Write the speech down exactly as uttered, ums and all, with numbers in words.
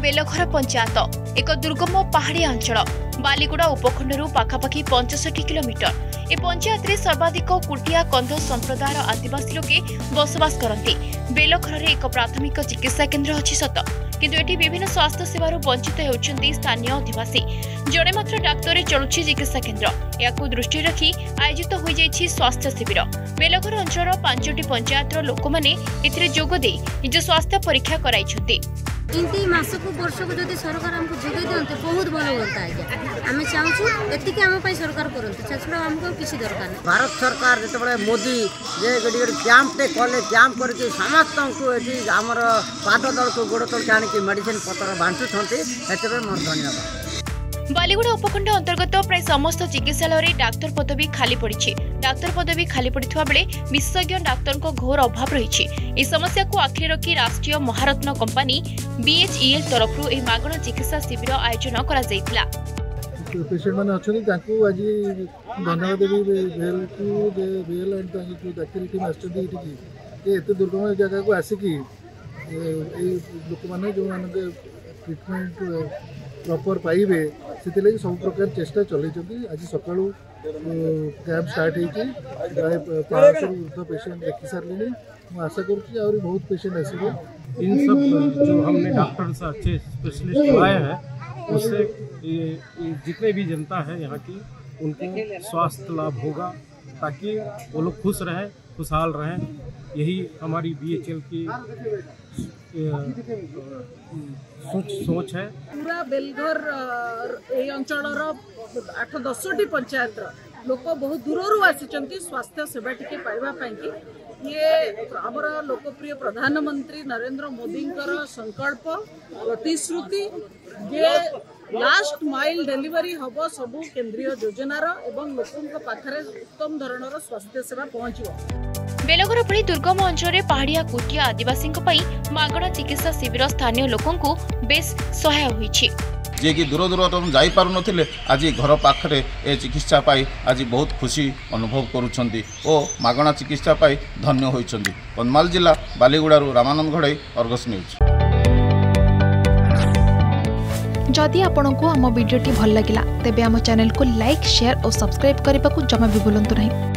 बेलघर पंचायत एक दुर्गम पहाड़िया अंचल बालीगुड़ा उपखंड पाखापाखि पचसठी किलोमीटर। ए पंचायत रे सर्वाधिक कुटिया कंध संप्रदायर आदिवासी लोके बसवास करती। बेलघर रे एक प्राथमिक चिकित्सा केन्द्र अच्छी सत किंतु एटी विभिन्न स्वास्थ्य सेवार वंचित होउछन्ती स्थानीय अधिवासी। जड़े मात्र डाक्तरे चलुछि चिकित्सा केन्द्र। याकु दृष्टि रखी आयोजित हो जाइछि स्वास्थ्य शिविर। बेलघर अंचल पांचटी पंचायतर लोक माने एथिरे जोग दे निज स्वास्थ्य परीक्षा कराइछन्ती। इनती मासक वर्ष को जदि सरकार हमको जोगे दियंते बहुत भल होता है। आमे चाहूछु एतिके हम पई सरकार करंते छछड़ा हमको किसी दरकार नहीं। भारत सरकार जेतबळे मोदी जे गडी गडी कैंप ते कले कैंप करके समस्त को एटी हमर पाद दल को गोड़ तल जानि के मेडिसिन पत्र बांटु छन्ते एतबे मोर धन्यवाद। बालीगुड़ा उपखंड अंतर्गत प्राय समस्त चिकित्सालय डाक्तर पदवी खाली पड़ी। डाक्तर पदवी खाली पड़ा बेले विशेषज्ञ डाक्तर को घोर अभाव रही। इस समस्या को आखिरी रखी राष्ट्रीय महारत्न कंपनी बीएचईएल तरफ मागणा चिकित्सा शिविर आयोजन करा जायतिला। पेशेंट माने अछनी ताकू आज धन्यवाद देवी भेल टू जे भेल एंड ताकू डाक्टर टीम आछती एठी एते दुर्गम जगह को आसिकी ए लोक माने जो माने ट्रीटमेंट प्रॉपर पाइबे से लगे सब प्रकार चेष्टा चलई। आज सका कैंप स्टार्ट होती प्राय पाँच सौ ऊर्ध पेशेंट देखी सारे। मुझे आशा करुँच और बहुत पेशेंट आसवे। इन सब जो हमने डॉक्टर से अच्छे स्पेशलिस्ट लाए हैं उससे ये जितने भी जनता है यहाँ की उनको स्वास्थ्य लाभ होगा ताकि वो लोग खुश रहें खुशहाल रहें। यही हमारी बीएचईएल की सोच सोच है। पूरा बेलघर अंचल आठ दसटी पंचायत लोक बहुत दूर आसी स्वास्थ्य सेवा टी पाइबा ये आमर लोकप्रिय प्रधानमंत्री नरेंद्र मोदी संकल्प प्रतिश्रुति जे लास्ट माइल डिलीवरी हम सबू केंद्रीय योजनार एवं लोकों पाखरे उत्तम धरणर स्वास्थ्य सेवा पहुंचो। बेलघर भली दुर्गम अंचल पहाड़िया कुटिया आदिवासी मागणा चिकित्सा शिविर स्थानीय लोकों बेस सहाय होइछि। जे कि दूर दूर जाई पारु नथिले आज घर पाखरे ए चिकित्सा पाई आज बहुत खुशी अनुभव करुछंती ओ मागणा चिकित्सा पाई धन्य होइछंती। कंधमाल जिला बालीगुड़ारू रामानंद घड़ई, अर्गस न्यूज। जदि आपंक आम भिडी भल लगा तेब आम चैनल को लाइक शेयर और सब्सक्राइब करने को जमा भी भूलु नहीं।